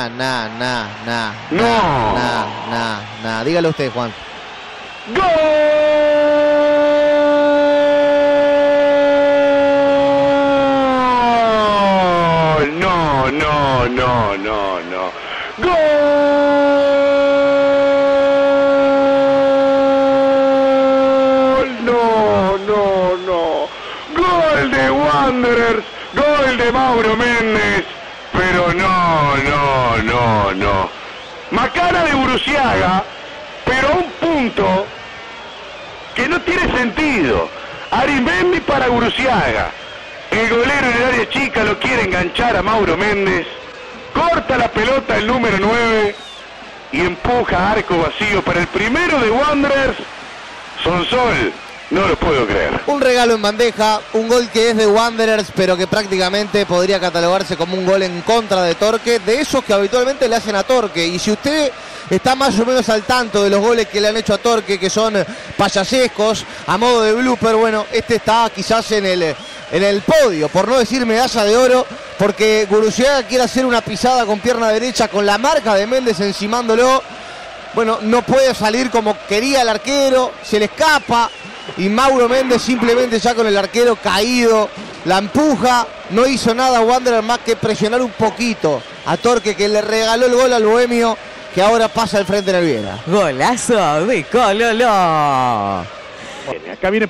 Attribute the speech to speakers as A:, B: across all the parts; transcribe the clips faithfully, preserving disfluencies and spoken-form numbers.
A: nah, nah, nah, nah.
B: No.
A: Nah, nah, nah. Dígalo usted, Juan.
B: ¡Gol! No, no, no, no, no. ¡Gol! No, no, no. Gol de Wanderers, gol de Mauro Méndez, pero no, no, no, no. Macana de Guruziaga, pero a un punto que no tiene sentido. Arizmendi para Guruziaga. El golero en el área chica lo quiere enganchar a Mauro Méndez. Corta la pelota el número nueve y empuja a arco vacío para el primero de Wanderers. Sonsol, no lo puedo creer.
A: Un regalo en bandeja, un gol que es de Wanderers, pero que prácticamente podría catalogarse como un gol en contra de Torque, de esos que habitualmente le hacen a Torque. Y si usted está más o menos al tanto de los goles que le han hecho a Torque, que son payasescos, a modo de blooper, bueno, este está quizás en el, en el podio, por no decir medalla de oro, porque Guruziaga quiere hacer una pisada con pierna derecha con la marca de Méndez encimándolo. Bueno, no puede salir como quería el arquero, se le escapa y Mauro Méndez simplemente ya con el arquero caído la empuja. No hizo nada Wanderers más que presionar un poquito a Torque, que le regaló el gol al bohemio, que ahora pasa al frente en el Viera.
C: Golazo de Cololo.
B: Acá viene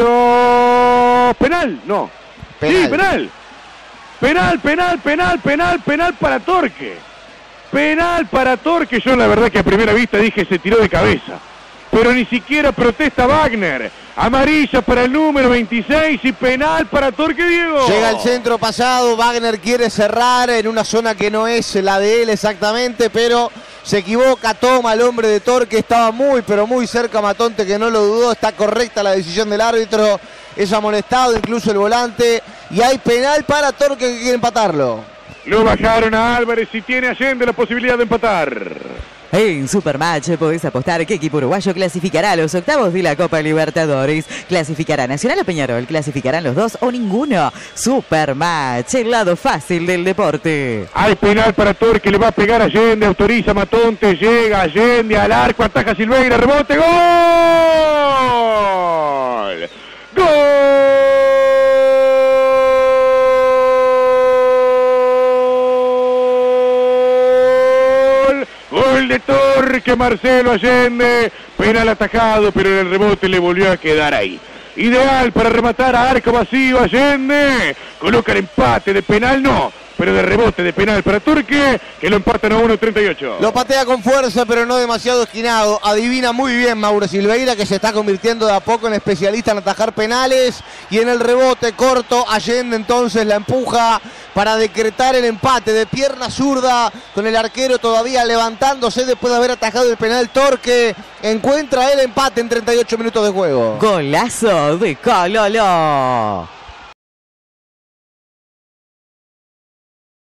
B: Palacio. Penal, no.
A: Penal.
B: Sí, penal. Penal, penal, penal, penal, penal para Torque. Penal para Torque. Yo la verdad que a primera vista dije se tiró de cabeza. Pero ni siquiera protesta Wagner. Amarilla para el número veintiséis y penal para Torque, Diego.
A: Llega el centro pasado, Wagner quiere cerrar en una zona que no es la de él exactamente, pero se equivoca, toma el hombre de Torque, estaba muy pero muy cerca Matonte, que no lo dudó. Está correcta la decisión del árbitro, es amonestado incluso el volante y hay penal para Torque, que quiere empatarlo.
B: Lo bajaron a Álvarez y tiene Allende la posibilidad de empatar.
C: En Supermatch podés apostar qué equipo uruguayo clasificará a los octavos de la Copa Libertadores. ¿Clasificará Nacional o Peñarol? ¿Clasificarán los dos o ninguno? Supermatch, el lado fácil del deporte.
B: Hay penal para Torque, le va a pegar Allende, autoriza Matonte, llega Allende al arco, ataja Silveira, rebote, ¡gol! ¡Gol! Gol de Torque, Marcelo Allende, penal atajado, pero en el rebote le volvió a quedar ahí. Ideal para rematar a arco vacío, Allende, coloca el empate de penal, no, pero de rebote de penal para Torque, que lo empatan a uno treinta y ocho.
A: Lo patea con fuerza, pero no demasiado esquinado. Adivina muy bien Mauro Silveira, que se está convirtiendo de a poco en especialista en atajar penales. Y en el rebote corto, Allende entonces la empuja para decretar el empate de pierna zurda, con el arquero todavía levantándose después de haber atajado el penal. Torque encuentra el empate en treinta y ocho minutos de juego.
C: Golazo de Cololo.